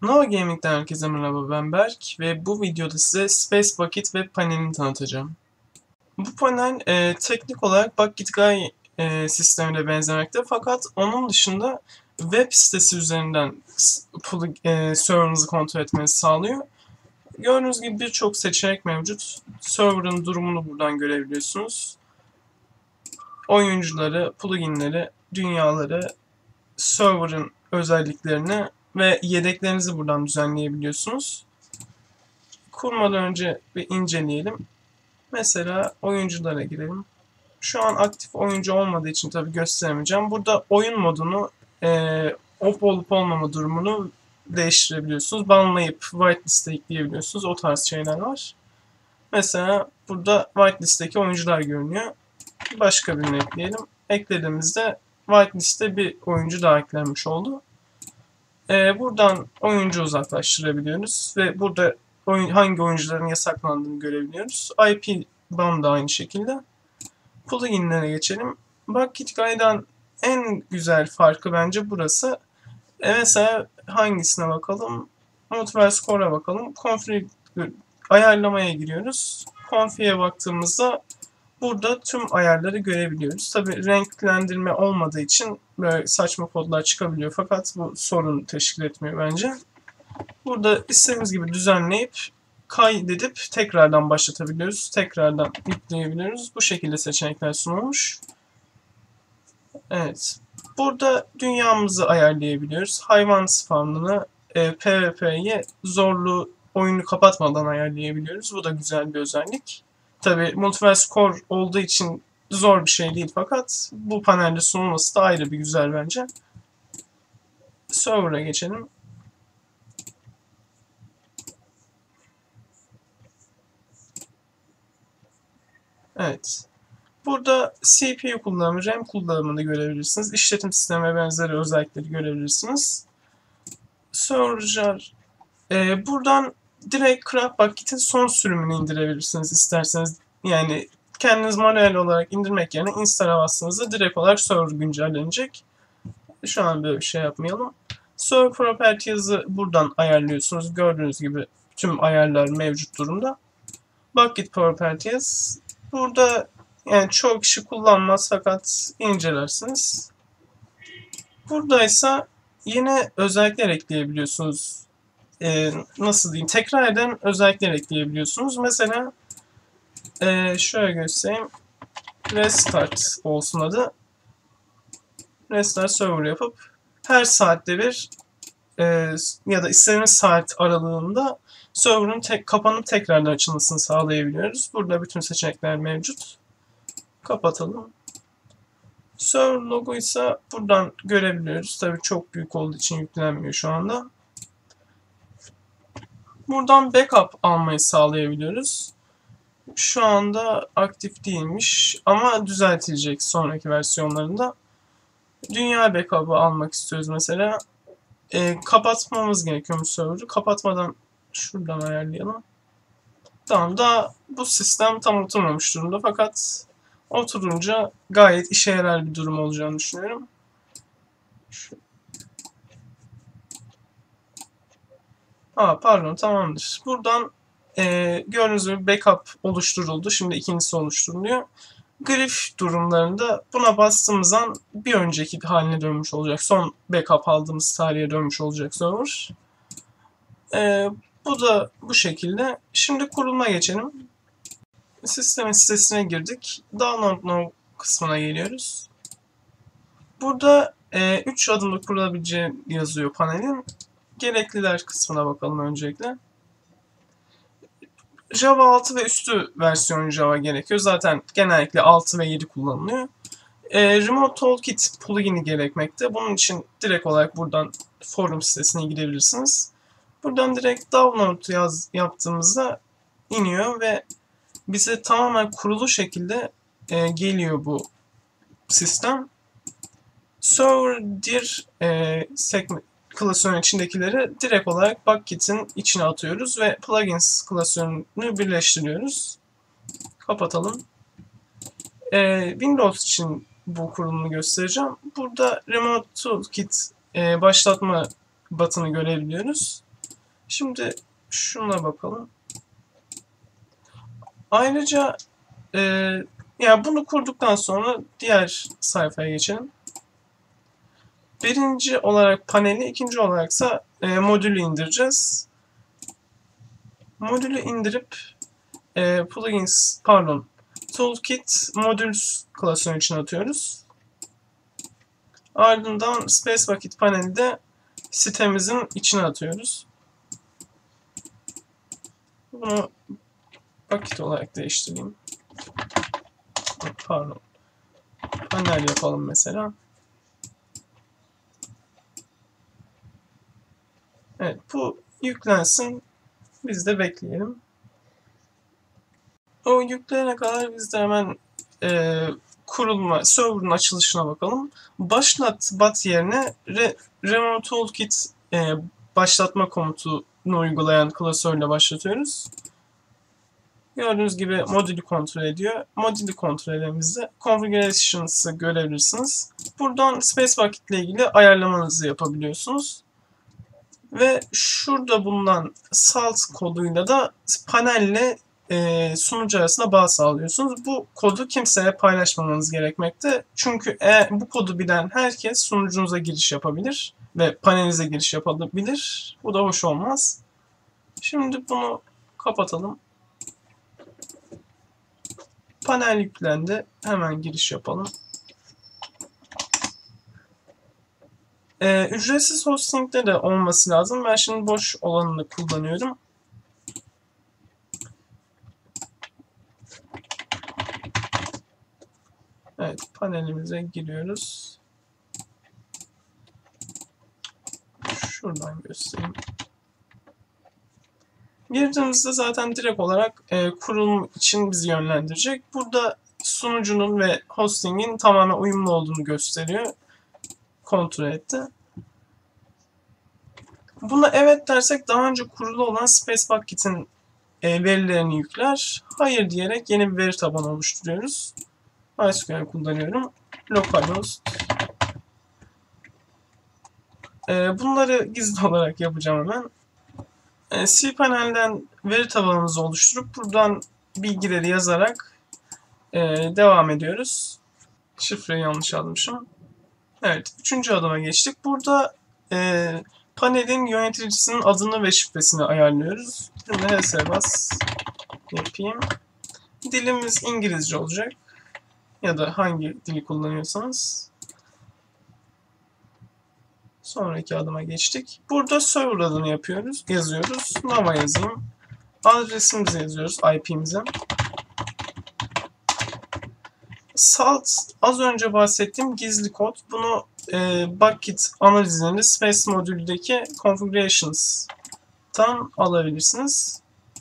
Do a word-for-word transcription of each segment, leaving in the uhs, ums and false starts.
Nova Gaming'den herkese merhaba, ben Berk ve bu videoda size Space Bucket web panelini tanıtacağım. Bu panel e, teknik olarak Bucket Guy e, sistemine benzemekte, fakat onun dışında web sitesi üzerinden e, server'ınızı kontrol etmenizi sağlıyor. Gördüğünüz gibi birçok seçenek mevcut. Server'ın durumunu buradan görebiliyorsunuz. Oyuncuları, pluginleri, dünyaları, server'ın özelliklerini ve yedeklerinizi buradan düzenleyebiliyorsunuz. Kurmadan önce bir inceleyelim. Mesela oyunculara girelim. Şu an aktif oyuncu olmadığı için tabi gösteremeyeceğim. Burada oyun modunu, e, op olup olmama durumunu değiştirebiliyorsunuz. Banlayıp whitelist'e ekleyebiliyorsunuz. O tarz şeyler var. Mesela burada whitelist'teki oyuncular görünüyor. Başka birini ekleyelim. Eklediğimizde whitelist'e bir oyuncu daha eklenmiş oldu. Ee, buradan oyuncu uzaklaştırabiliyoruz ve burada oyun, hangi oyuncuların yasaklandığını görebiliyoruz. I P ban da aynı şekilde. Pluginlere geçelim. Bucket Guy'dan en güzel farkı bence burası. E mesela hangisine bakalım? Multiverse Core'a bakalım. Config ayarlamaya giriyoruz. Config'e baktığımızda burada tüm ayarları görebiliyoruz. Tabi renklendirme olmadığı için böyle saçma kodlar çıkabiliyor, fakat bu sorun teşkil etmiyor bence. Burada istediğimiz gibi düzenleyip kaydedip tekrardan başlatabiliyoruz. Tekrardan yükleyebiliyoruz. Bu şekilde seçenekler sunulmuş. Evet. Burada dünyamızı ayarlayabiliyoruz. Hayvan spawnını, e, PvP'yi zorlu oyunu kapatmadan ayarlayabiliyoruz. Bu da güzel bir özellik. Tabi Multiverse Core olduğu için zor bir şey değil, fakat bu panelde sunulması da ayrı bir güzel bence. Server'a geçelim. Evet. Burada C P U kullanımı, RAM kullanımını görebilirsiniz. İşletim sistemi ve benzeri özellikleri görebilirsiniz. Server, e, buradan direkt Craft Bucket'in son sürümünü indirebilirsiniz isterseniz. Yani kendiniz manuel olarak indirmek yerine install'a bastığınızda direkt olarak server güncellenecek. Şu an böyle bir şey yapmayalım. Server Properties'ı buradan ayarlıyorsunuz. Gördüğünüz gibi tüm ayarlar mevcut durumda. Bucket Properties. Burada yani çok kişi kullanmaz, fakat incelersiniz. Buradaysa yine özellikler ekleyebiliyorsunuz. Ee, nasıl diyeyim? Tekrar eden özellikler ekleyebiliyorsunuz. Mesela e, şöyle göstereyim. Restart olsun adı. Restart server yapıp her saatte bir e, ya da istediğimiz saat aralığında server'ın tek, kapanıp tekrardan açılmasını sağlayabiliyoruz. Burada bütün seçenekler mevcut. Kapatalım. Server logo ise buradan görebiliyoruz. Tabii çok büyük olduğu için yüklenmiyor şu anda. Buradan backup almayı sağlayabiliyoruz. Şu anda aktif değilmiş ama düzeltilecek sonraki versiyonlarında. Dünya backup'ı almak istiyoruz mesela. E, kapatmamız gerekiyormuş server'ı. Kapatmadan şuradan ayarlayalım. Tamam, da bu sistem tam oturmamış durumda, fakat oturunca gayet işe yarar bir durum olacağını düşünüyorum. Şu... Aa, pardon, tamamdır. Buradan e, gördüğünüz gibi backup oluşturuldu. Şimdi ikincisi oluşturuluyor. Grif durumlarında buna bastığımız an bir önceki haline dönmüş olacak. Son backup aldığımız tarihe dönmüş olacak server. E, bu da bu şekilde. Şimdi kuruluma geçelim. Sistemin sitesine girdik. Download Now kısmına geliyoruz. Burada üç e, adımda kurulabileceği yazıyor panelin. Gerekliler kısmına bakalım öncelikle. Java altı ve üstü versiyon Java gerekiyor. Zaten genellikle altı ve yedi kullanılıyor. E, Remote Toolkit plugin'i gerekmekte. Bunun için direkt olarak buradan forum sitesine gidebilirsiniz. Buradan direkt download yaz, yaptığımızda iniyor ve bize tamamen kurulu şekilde e, geliyor bu sistem. Server dir e, klasörün içindekileri direkt olarak Bucket'in içine atıyoruz ve plugins klasörünü birleştiriyoruz. Kapatalım. E, Windows için bu kurulumu göstereceğim. Burada Remote Toolkit e, başlatma button'ı görebiliyoruz. Şimdi şuna bakalım. Ayrıca e, yani bunu kurduktan sonra diğer sayfaya geçelim. Birinci olarak paneli, ikinci olaraksa e, modülü indireceğiz. Modülü indirip e, plugins, pardon, toolkit modules klasörü için atıyoruz. Ardından space bucket paneli de sitemizin içine atıyoruz. Bunu bucket olarak değiştireyim. Pardon. Panel yapalım mesela. Evet, bu yüklensin. Biz de bekleyelim. O yükleyene kadar biz de hemen e, kurulma, server'ın açılışına bakalım. Başlat bat yerine re, Remote Toolkit e, başlatma komutunu uygulayan klasörle başlatıyoruz. Gördüğünüz gibi modülü kontrol ediyor. Modülü kontrol edemizde Configurations'ı görebilirsiniz. Buradan Space Bucket ile ilgili ayarlamanızı yapabiliyorsunuz. Ve şurada bulunan salt koduyla da panelle e, sunucu arasında bağ sağlıyorsunuz. Bu kodu kimseye paylaşmamanız gerekmekte. Çünkü eğer bu kodu bilen herkes sunucunuza giriş yapabilir ve panelinize giriş yapabilir. Bu da hoş olmaz. Şimdi bunu kapatalım. Panel yüklendi. Hemen giriş yapalım. Ee, ücretsiz hosting'de de olması lazım. Ben şimdi boş olanını kullanıyorum. Evet, panelimize giriyoruz. Şuradan göstereyim. Girdiğimizde zaten direkt olarak e, kurulum için bizi yönlendirecek. Burada sunucunun ve hostingin tamamen uyumlu olduğunu gösteriyor. Kontrol etti. Buna evet dersek daha önce kurulu olan Space Bucket'in e, verilerini yükler. Hayır diyerek yeni bir veri tabanı oluşturuyoruz. MySQL kullanıyorum. Localhost. E, bunları gizli olarak yapacağım hemen. E, cPanel'den veri tabanımızı oluşturup buradan bilgileri yazarak e, devam ediyoruz. Şifreyi yanlış almışım. Evet, üçüncü adıma geçtik. Burada e, panelin yöneticisinin adını ve şifresini ayarlıyoruz. Şimdi H S bas yapayım. Dilimiz İngilizce olacak. Ya da hangi dili kullanıyorsanız. Sonraki adıma geçtik. Burada server adını yapıyoruz, yazıyoruz. Nova yazayım. Adresimizi yazıyoruz, I P'mize. Salt, az önce bahsettiğim gizli kod. Bunu e, Bucket analizinde Space modüldeki Configurations'tan alabilirsiniz.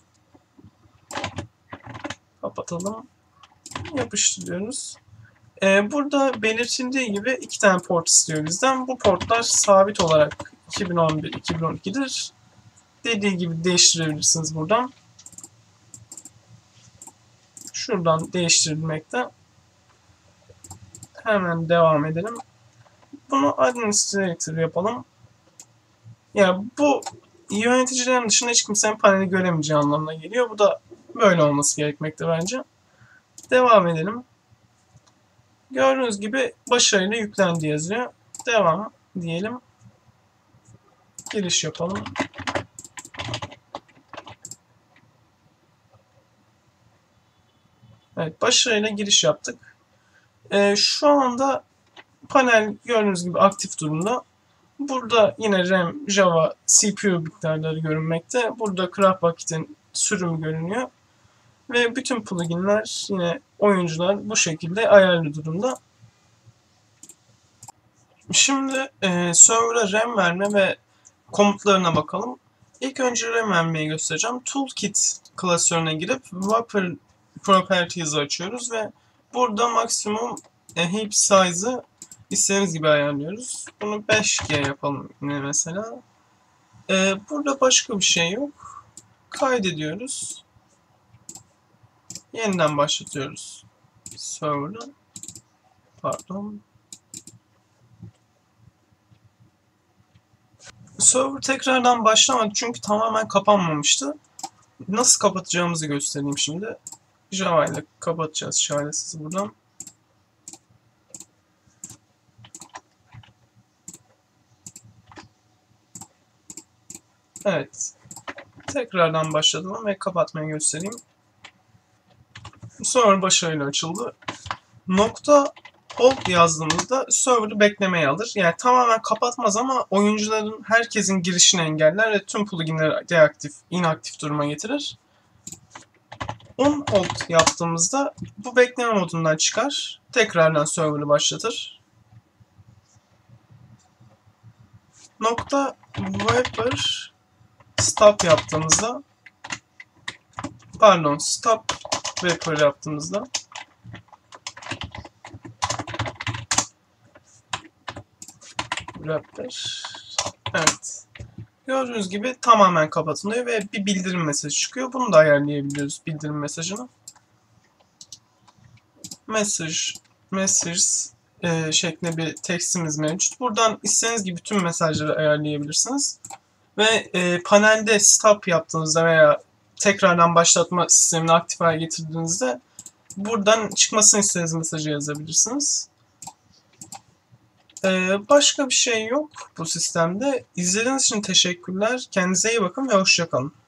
Kapatalım. Yapıştırıyoruz. E, burada belirtildiği gibi iki tane port istiyor bizden. Bu portlar sabit olarak iki bin on bir iki bin on iki'dir. Dediği gibi değiştirebilirsiniz buradan. Şuradan değiştirilmekte. Hemen devam edelim. Bunu administrator yapalım. Yani bu yöneticilerin dışında hiç kimsenin paneli göremeyeceği anlamına geliyor. Bu da böyle olması gerekmekte bence. Devam edelim. Gördüğünüz gibi başarıyla yüklendi yazıyor. Devam diyelim. Giriş yapalım. Evet, başarıyla giriş yaptık. Ee, şu anda panel gördüğünüz gibi aktif durumda. Burada yine RAM, Java, C P U miktarları görünmekte. Burada CraftBucket'in sürümü görünüyor. Ve bütün pluginler, yine oyuncular bu şekilde ayarlı durumda. Şimdi e, server'a RAM verme ve komutlarına bakalım. İlk önce RAM vermeyi göstereceğim. Toolkit klasörüne girip Wrapper Properties'i açıyoruz ve burada maksimum e, heap size'ı istediğimiz gibi ayarlıyoruz. Bunu beş G yapalım yine mesela. E, burada başka bir şey yok. Kaydediyoruz. Yeniden başlatıyoruz server'ı. Pardon. Server tekrardan başlamadı çünkü tamamen kapanmamıştı. Nasıl kapatacağımızı göstereyim şimdi. Java ile kapatacağız şaresiz buradan. Evet. Tekrardan başladım ve kapatmayı göstereyim. Server başarıyla açıldı. Nokta hold yazdığımızda server'ı beklemeye alır. Yani tamamen kapatmaz ama oyuncuların herkesin girişini engeller ve tüm pluginleri deaktif, inaktif duruma getirir. On hold yaptığımızda bu bekleme modundan çıkar. Tekrardan server'ı başlatır. Nokta wrapper stop yaptığımızda pardon stop wrapper yaptığımızda wrapper evet. Gördüğünüz gibi tamamen kapatılıyor ve bir bildirim mesajı çıkıyor. Bunu da ayarlayabiliyoruz bildirim mesajını. Message, messages e, şeklinde bir tekstimiz mevcut. Buradan istediğiniz gibi tüm mesajları ayarlayabilirsiniz. Ve e, panelde stop yaptığınızda veya tekrardan başlatma sistemini aktif hale getirdiğinizde buradan çıkmasını istediğiniz mesajı yazabilirsiniz. Ee, başka bir şey yok bu sistemde. İzlediğiniz için teşekkürler. Kendinize iyi bakın ve hoşça kalın.